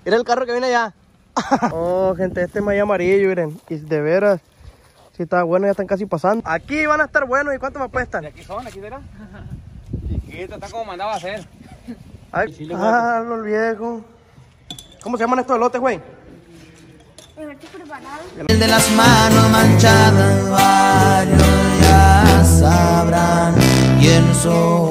Mira el carro que viene allá. Oh, gente, este es maíz amarillo, miren. Y de veras, si está bueno, ya están casi pasando. Aquí van a estar buenos. ¿Y cuánto me cuestan? ¿Y aquí son? ¿Aquí será? Chiquito, está como mandaba a hacer. Ay, los viejos. ¿Cómo se llaman estos elotes, güey? El de las manos manchadas, varios ya sabrán quién soy.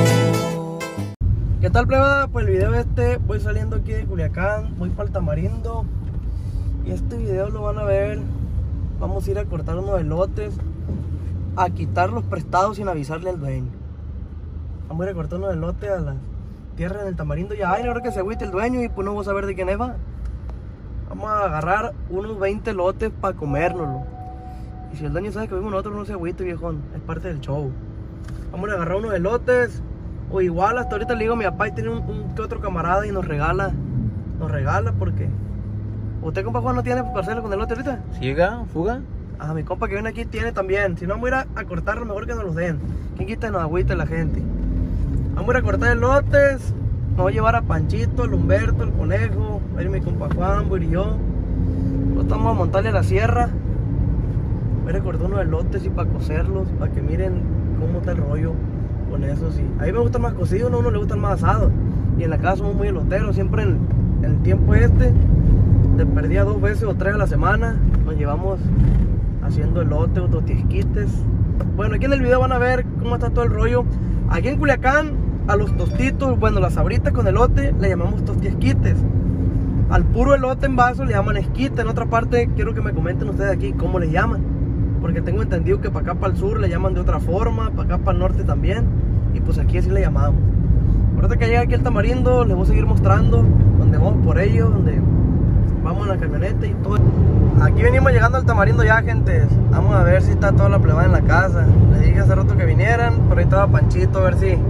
¿Qué tal, plebada? Pues el video voy saliendo aquí de Culiacán, voy para el Tamarindo. Y este video lo van a ver. Vamos a ir a cortar unos elotes, a quitarlos prestados sin avisarle al dueño. Vamos a ir a cortar unos elotes a la tierra del Tamarindo. Ya hay, ahora que se agüite el dueño y pues no vamos a ver de quién es, va. Vamos a agarrar unos 20 elotes para comérnoslo. Y si el dueño sabe que vimos nosotros, no se agüite, viejón. Es parte del show. Vamos a agarrar unos elotes. O igual, hasta ahorita le digo a mi papá y tiene un que otro camarada y nos regala. Nos regala porque... ¿Usted, compa Juan, no tiene parcela con elote ahorita? ¿Siga? ¿Fuga? Ah, mi compa que viene aquí tiene también. Si no, vamos a ir a cortarlo, mejor que nos los den. ¿Quién quita y nos agüita la gente? Vamos a ir a cortar elotes. Nos voy a llevar a Panchito, al Humberto, al Conejo. Va a ir mi compa Juan, voy a ir yo. Nosotros vamos a montarle a la sierra. Voy a ir a cortar unos elotes y para cocerlos, para que miren cómo está el rollo con eso. Sí. A mí me gustan más cocidos, a uno le gustan más asados. Y en la casa somos muy eloteros. Siempre en el tiempo te perdía 2 veces o 3 a la semana. Nos llevamos haciendo elote o tostiesquites. Bueno, aquí en el video van a ver cómo está todo el rollo. Aquí en Culiacán, a los tostitos, bueno, las sabritas con elote le llamamos tostiesquites. Al puro elote en vaso le llaman esquite. En otra parte, quiero que me comenten ustedes aquí cómo le llaman, porque tengo entendido que para acá para el sur le llaman de otra forma, para acá para el norte también. Y pues aquí así le llamamos. Ahorita que llegue aquí al Tamarindo, les voy a seguir mostrando donde vamos por ellos, donde vamos en la camioneta y todo. Aquí venimos llegando al Tamarindo ya, gente. Vamos a ver si está toda la plebada en la casa. Les dije hace rato que vinieran, por ahí estaba Panchito, a ver si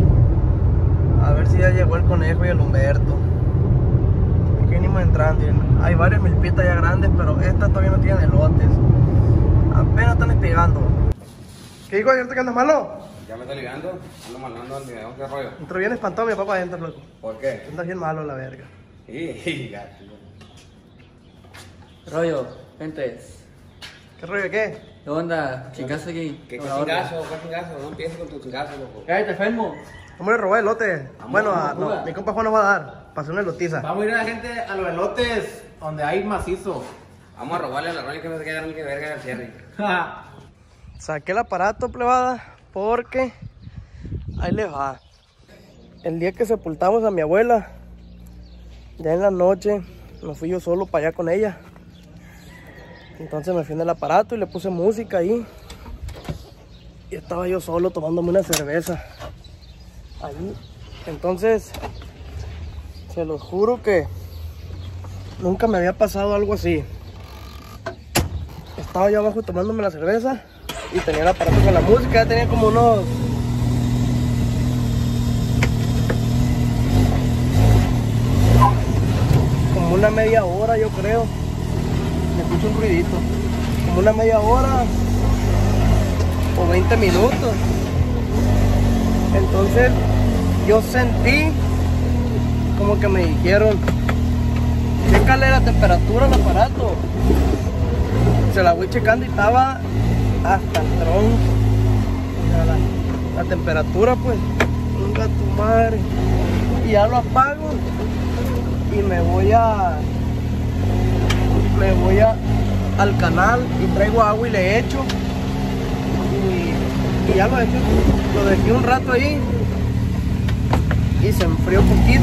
ya llegó el Conejo y el Humberto. Aquí venimos entrando. Hay varias milpitas ya grandes, pero estas todavía no tienen elotes. Apenas están espigando. ¿Qué digo? ¿Ahorita que andas malo? Ya me estoy ligando, ando malando el video, ¿qué rollo? Entró bien espantado mi papá adentro, loco. ¿Por qué? Andas bien malo, la verga. Sí, gato. Rollo, gente, ¿Qué rollo qué? ¿qué onda? Chingazo aquí. ¿Qué chingazo? ¿Qué chingazo? No empieces con tu chingazo, loco. Cállate, enfermo. Vamos a robar elote. Bueno, vamos, no, mi compa Juan nos va a dar para hacer una elotiza. Vamos a ir a la gente a los elotes donde hay macizo. Vamos a robarle a la roña que no se queda ni que verga al cierre. Saqué el aparato, plebada, porque ahí les va. El día que sepultamos a mi abuela, ya en la noche, me fui yo solo para allá con ella. Entonces me fui en el aparato y le puse música ahí. Y estaba yo solo tomándome una cerveza ahí. Entonces, se los juro que nunca me había pasado algo así. Estaba yo abajo tomándome la cerveza y tenía el aparato con la música. Ya tenía como una media hora, yo creo. Me escucho un ruidito. Como una media hora o 20 minutos. Entonces yo sentí como que me dijeron: chécale la temperatura al aparato. Se la voy checando y estaba hasta el tronco. La temperatura, pues, venga tu madre. Y ya lo apago y me voy al canal y traigo agua y le echo. Y ya lo dejé un rato ahí y se enfrió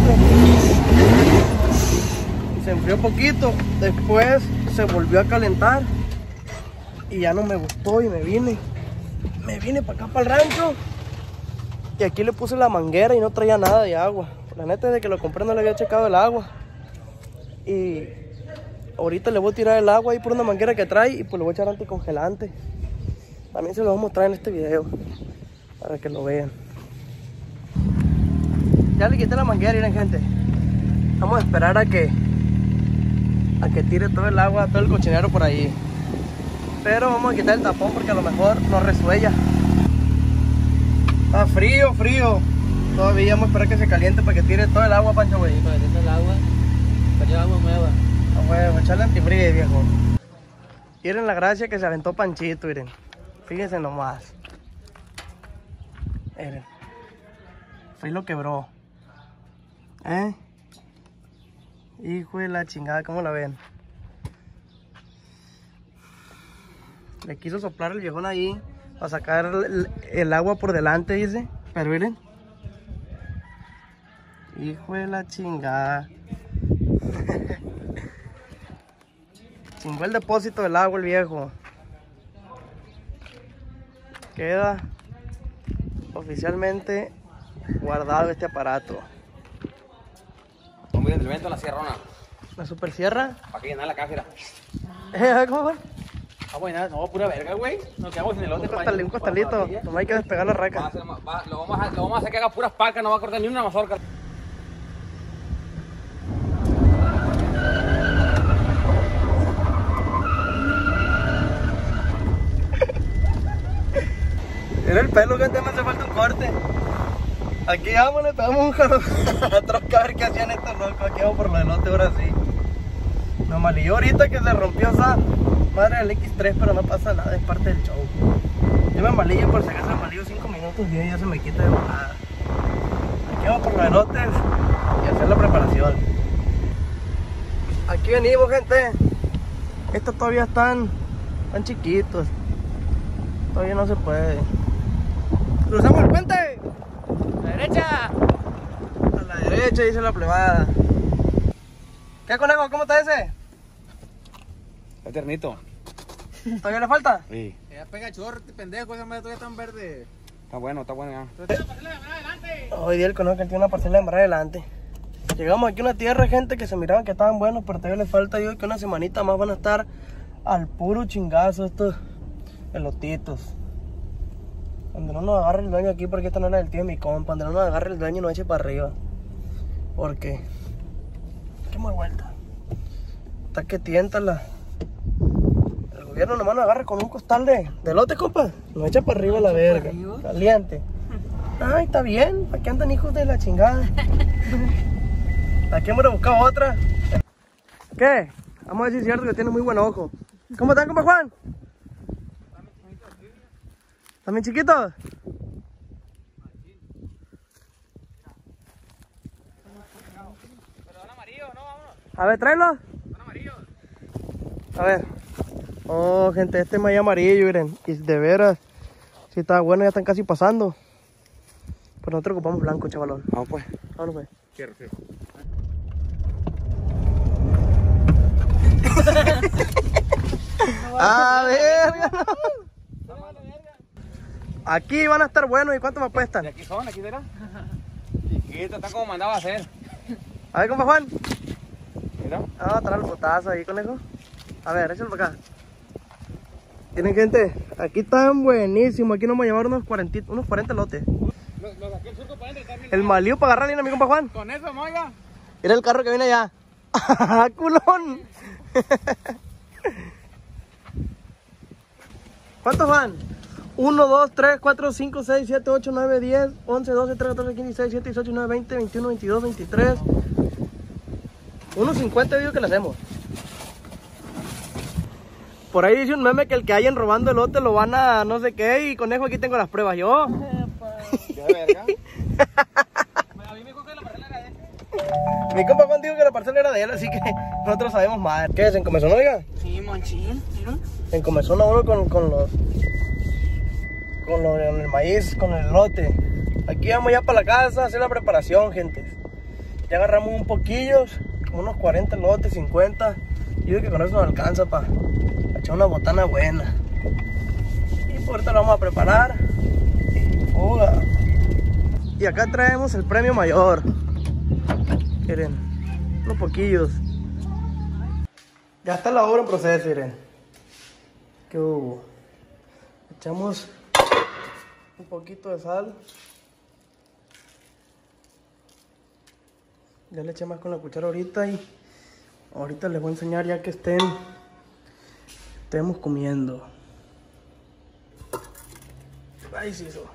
poquito. Después se volvió a calentar y ya no me gustó y me vine para acá, para el rancho. Y aquí le puse la manguera y no traía nada de agua. La neta, desde que lo compré no le había checado el agua. Y ahorita le voy a tirar el agua ahí por una manguera que trae y pues le voy a echar anticongelante. También se lo voy a mostrar en este video para que lo vean. Ya le quité la manguera, miren, gente. Vamos a esperar a que tire todo el agua, todo el cochinero por ahí. Pero vamos a quitar el tapón porque a lo mejor no resuella. Está frío. Todavía vamos a esperar que se caliente para que tire todo el agua, Pancho, güey. Para que el agua. Salió agua nueva. A huevo, echarle antifreeze, viejo. Miren la gracia que se aventó Panchito, miren. Fíjense nomás. Miren. Fue y lo quebró. Hijo de la chingada, ¿cómo la ven? Le quiso soplar el viejón ahí para sacar el agua por delante, dice. Pero miren. Hijo de la chingada. Chingó el depósito del agua el viejo. Queda oficialmente guardado este aparato. Vamos a ir del evento a la sierrona. ¿La super sierra? Para que llenar la caja. ¿Cómo va? Ah, bueno, no, pura verga, güey. Nos quedamos en el lote. Un costalito. No hay que despegar la raca. Lo vamos a hacer que haga puras pacas, no va a cortar ni una mazorca. Era el pelo que me hace falta un corte. Aquí vamos, le pegamos un jalón a troca a ver qué hacían estos locos. Aquí vamos por lo del lote ahora sí. Me malilló ahorita que se rompió esa madre del X3, pero no pasa nada, es parte del show. Yo me malillo por si acaso me malillo 5 minutos y ya se me quita de volada. Aquí vamos por los elotes y hacer la preparación. Aquí venimos, gente. Estos todavía están chiquitos. Todavía no se puede. ¡Cruzamos el puente! ¡A la derecha! A la derecha, dice la plebada. ¿Qué, conejo? ¿Cómo está ese? Está ternito. ¿Todavía le falta? Sí. Ya pega chorro, este pendejo, esa madre todavía tan verde. Está bueno ya. Hoy día el conejo que tiene una parcela de mar adelante. Llegamos aquí a una tierra, gente, que se miraban que estaban buenos, pero todavía les falta, yo que una semanita más van a estar al puro chingazo estos elotitos. Donde no nos agarre el dueño aquí, porque esta no es la del tío de mi compa. Donde no nos agarre el dueño no eche para arriba. Porque qué más vuelta. Está que tienta la. El gobierno nomás nos agarra con un costal de elote, compa. Nos echa para arriba la verga. Caliente. Ay, está bien. ¿Para qué andan hijos de la chingada? Aquí hemos buscado otra. ¿Qué? Vamos a decir cierto que tiene muy buen ojo. ¿Cómo están, compa Juan? ¿También chiquitos? A ver, tráelo. A ver. Oh, gente, este es maíz amarillo, miren. Y de veras, si está bueno, ya están casi pasando. Pero nosotros ocupamos blanco, chavalón. Vamos pues. Vámonos pues. Quiero. A ver. Aquí van a estar buenos. ¿Y cuánto me apuestan? ¿De aquí son? ¿Aquí será? Chiquito, está como mandaba a hacer. A ver, compa Juan. Mira. Vamos a traer el potazo ahí, conejo. A ver, échalo para acá. Tienen, gente, aquí están buenísimos. Aquí nos vamos a llevar unos 40 lotes. Lo saqué el surco para adentro también. El malío para agarrar a mi compa Juan. Con eso, moiga. Mira el carro que viene allá. ¡Culón! ¿Cuántos van? 1, 2, 3, 4, 5, 6, 7, 8, 9, 10, 11, 12, 13, 14, 15, 16, 17, 18, 19, 20, 21, 22, 23. Unos 50 digo que le hacemos. Por ahí dice un meme que el que hayan robando elote lo van a no sé qué. Y conejo, aquí tengo las pruebas yo. ¿Qué verga? A mí me dijo que la parcela era de este. Mi compa Juan dijo que la parcela era de él, así que nosotros sabemos más. ¿Qué es? ¿En comezón, oiga? Sí, monchín. En comezón a uno con el maíz, con el elote. Aquí vamos ya para la casa a hacer la preparación, gente. Ya agarramos un poquillo, como unos 40 elotes, 50. Yo digo que con eso nos alcanza para echar una botana buena. Y por ahorita lo vamos a preparar. Y fuga. Y acá traemos el premio mayor. Miren, unos poquillos. Ya está la obra en proceso, miren. ¿Qué hubo? Echamos un poquito de sal. Ya le eché más con la cuchara ahorita y ahorita les voy a enseñar ya que estemos comiendo. Ay, sí, eso.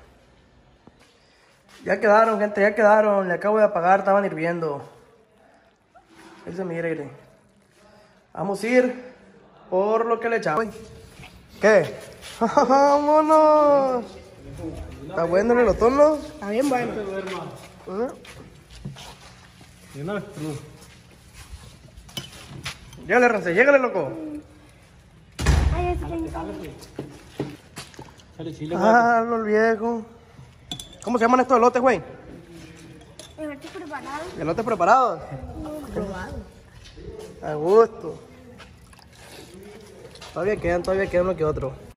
Ya quedaron, gente, ya quedaron. Le acabo de apagar, estaban hirviendo. Ahí se mira, mire. Vamos a ir por lo que le echamos. ¿Qué? ¡Vámonos! ¿Está bueno el elotón, no? Está bien bueno. Llégale, Rancé, llégale, loco. Ah, los viejos. ¿Cómo se llaman estos elotes, güey? Elotes preparados. ¿Elotes preparados? A gusto. Todavía quedan uno que otro.